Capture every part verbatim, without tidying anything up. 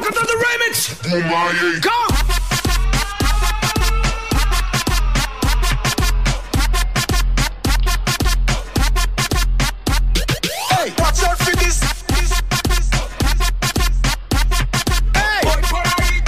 Welcome to the remix. Kumaye. Go. Hey, watch out for this. Hey, Voy por ahí.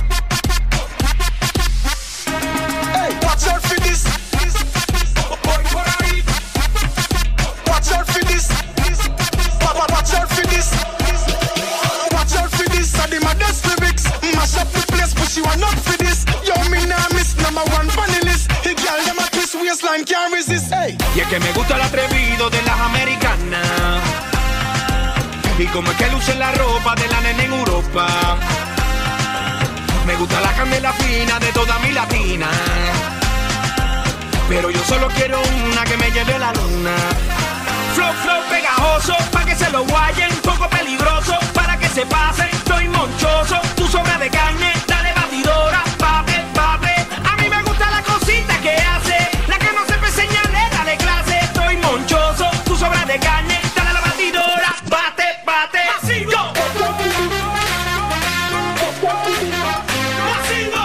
hey, watch out for this. Voy por ahí. Watch out for this. Wa- wa- Watch out for this. Watch out for this. I did my best lyrics. Mash up the place, but you are not for this. Yo, me nah miss number one funny list. Hey, girl, them a twist waistline, can't resist. Hey, Y es que me gusta el atrevido de las americanas. Y como es que luce la ropa de la nena en Europa. Me gusta la candela fina de toda mi latina. Pero yo solo quiero una que me lleve a la luna. Flow, flow pegajoso, pa' que se lo guayen. Poco peligroso, para que se pasen. Soy monchoso, tú sobra de carne. Dale batidora, bate, bate. A mí me gusta la cosita que hace. La que no sepa señale, dale clase. Estoy monchoso, tú sobra de carne. Dale a la batidora, bate, bate. Masivo. Masivo.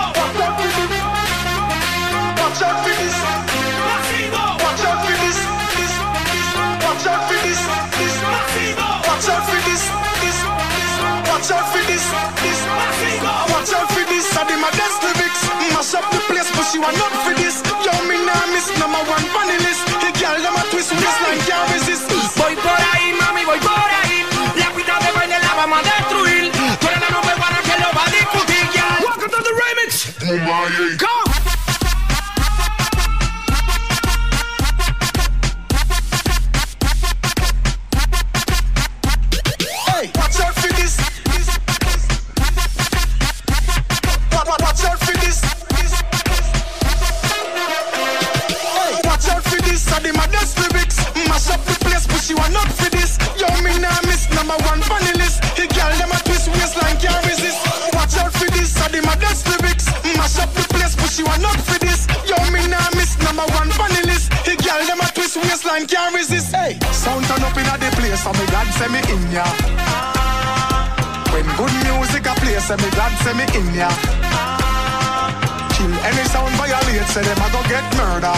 watch out for this. Masivo. Watch out for this. This. This. Watch out for this. This. Masivo. Watch out for this. This. Watch out for this. This. Masivo. Watch out for this. I did my best lyrics. Mash up the place, but you are not for this. Yo, me nah miss number one funny list. Hey, girl, them a twist waistline, can't resist. Voy por ahí, mami, voy por ahí. La pista de baile la vamos a destruir. Tú eres la número uno que lo va a discutir, ya. Welcome to the remix. Kumaye. Go. Hey, watch out for this. This. Wa- wa- Watch out for this. This. Hey, watch out for this. I did my best lyrics. Mash up the place, but you are not for this. Yo, me nah miss number one funny list. Hey, girl, them a twist waistline, can't resist. Watch out for this. I did my best lyrics. Mash up the place, but you are not for this. Yo, me nah miss number one funny list. Hey, girl, them a twist waistline, can't resist. Hey, sound turn up inna the place, so me glad say me in ya. When good music a play, say me glad say me in ya. Kill any sound violate, say them a go get murder.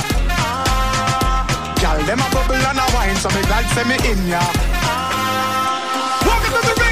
Girl, them a bubble and a wine, so me glad say me in ya. Welcome to the